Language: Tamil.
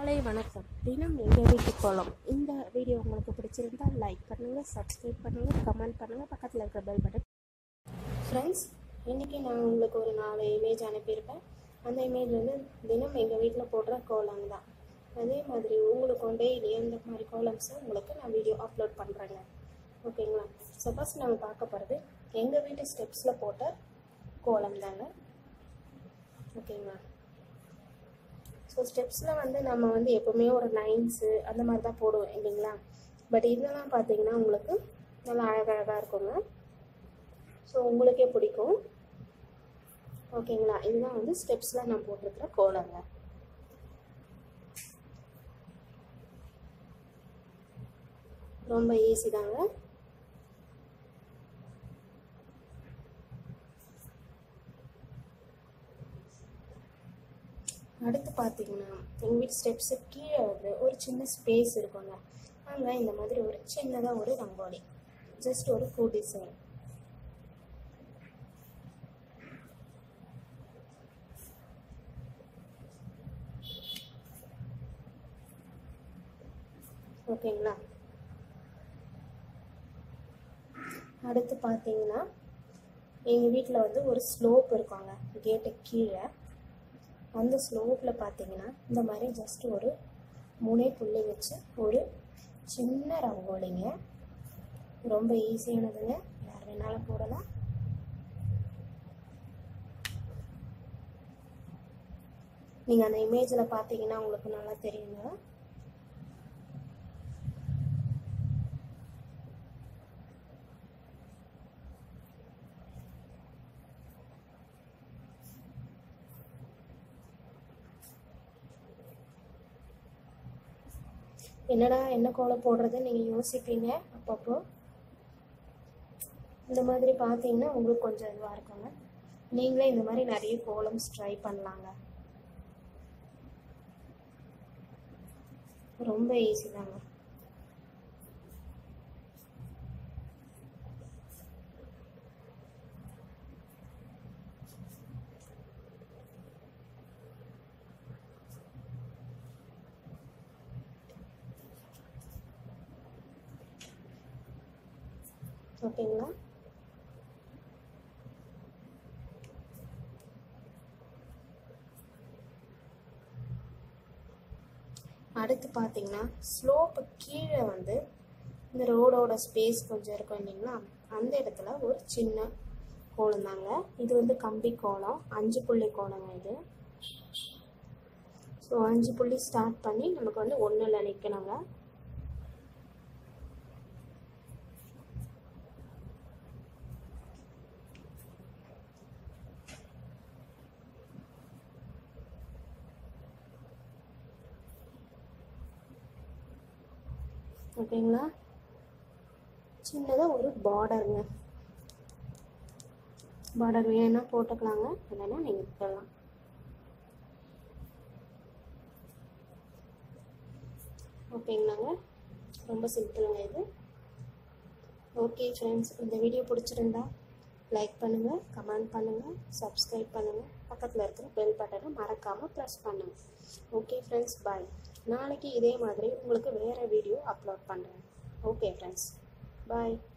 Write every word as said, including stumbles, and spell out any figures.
காலை வணக்கம். தினம் எங்கள் வீட்டு கோலம். இந்த வீடியோ உங்களுக்கு பிடிச்சிருந்தால் லைக் பண்ணுங்கள், சப்ஸ்கிரைப் பண்ணுங்கள், கமெண்ட் பண்ணுங்கள், பக்கத்தில் இருக்கிற பெல் பட்டன். ஃப்ரெண்ட்ஸ், இன்றைக்கி நான் உங்களுக்கு ஒரு நாலு இமேஜ் அனுப்பியிருப்பேன். அந்த இமேஜ் வந்து தினம் எங்கள் வீட்டில் போடுற கோலம் தான். அதே மாதிரி உங்களுக்கும் டெய்லி இந்த மாதிரி கோலம்ஸை உங்களுக்கு நான் வீடியோ அப்லோட் பண்ணுறேங்க. ஓகேங்களா? சப்போஸ் நம்ம பார்க்க போகிறது எங்கள் வீட்டு ஸ்டெப்ஸில் போட்ட கோலம் தாங்க. ஓகேங்களா? ஸோ ஸ்டெப்ஸில் வந்து நம்ம வந்து எப்போவுமே ஒரு லைன்ஸு அந்த மாதிரி தான் போடுவோம் இல்லைங்களா? பட் இதெல்லாம் பார்த்தீங்கன்னா உங்களுக்கு நல்லா அழகழகாக இருக்குங்க. ஸோ உங்களுக்கே பிடிக்கும். ஓகேங்களா? இதுதான் வந்து ஸ்டெப்ஸில் நான் போட்டிருக்கிற கோலங்க. ரொம்ப ஈஸி தாங்க. அடுத்து பார்த்தீங்கன்னா எங்கள் வீட்டு ஸ்டெப்ஸு கீழே வந்து ஒரு சின்ன ஸ்பேஸ் இருக்குங்க. அங்கே இந்த மாதிரி ஒரு சின்னதாக ஒரு ரங்கோலி, ஜஸ்ட் ஒரு பூ டிசைன். ஓகேங்களா? அடுத்து பார்த்தீங்கன்னா எங்கள் வீட்டில் வந்து ஒரு ஸ்லோப் இருக்குங்க கேட்டு கீழே. அந்த ஸ்லோப்பில் பார்த்தீங்கன்னா இந்த மாதிரி ஜஸ்ட் ஒரு மூணே புள்ளி வச்சு ஒரு சின்ன ரங்கோலிங்க. ரொம்ப ஈஸியானதுங்க, யார் வேணாலும் போடலாம். நீங்கள் அந்த இமேஜில் பார்த்தீங்கன்னா உங்களுக்கு நல்லா தெரியுங்க. என்னடா என்ன கோலம் போடுறது நீங்கள் யோசிப்பீங்க அப்பப்போ. இந்த மாதிரி பார்த்தீங்கன்னா உங்களுக்கு கொஞ்சம் இதுவாக இருக்குங்க. நீங்களே இந்த மாதிரி நிறைய கோலம்ஸ் ட்ரை பண்ணலாங்க. ரொம்ப ஈஸி தாங்க. ஓகேங்களா? அடுத்து பார்த்தீங்கன்னா ஸ்லோப்பு கீழே வந்து இந்த ரோடோட ஸ்பேஸ் கொஞ்சம் இருக்கும் இல்லைங்களா? அந்த இடத்துல ஒரு சின்ன கோலம் தாங்க. இது வந்து கம்பி கோலம், அஞ்சு புள்ளி கோலங்க இது. ஸோ அஞ்சு புள்ளி ஸ்டார்ட் பண்ணி நமக்கு வந்து ஒன்றில் நிற்கணுங்க. ஓகேங்களா? சின்னதாக ஒரு பார்டருங்க. பார்டர் வேணும்னா போட்டுக்கலாங்க, இல்லைன்னா நீங்கள் விட்டுடலாம். ஓகேங்களாங்க? ரொம்ப சிம்பிளுங்க இது. ஓகே ஃப்ரெண்ட்ஸ், இந்த வீடியோ பிடிச்சிருந்தா லைக் பண்ணுங்கள், கமெண்ட் பண்ணுங்கள், சப்ஸ்கிரைப் பண்ணுங்கள், பக்கத்தில் இருக்கிற பெல் பட்டனை மறக்காமல் ப்ரெஸ் பண்ணுங்கள். Okay friends, bye. நாளைக்கு இதே மாதிரி உங்களுக்கு வேறு வீடியோ அப்லோட் பண்ணுறேன். ஓகே ஃப்ரெண்ட்ஸ், பாய்.